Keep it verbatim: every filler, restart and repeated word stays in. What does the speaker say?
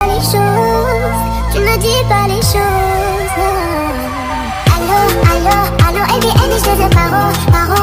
Les choses, tu ne dis pas les choses. Allô, allô, allô, et bien, et je te paro, paro.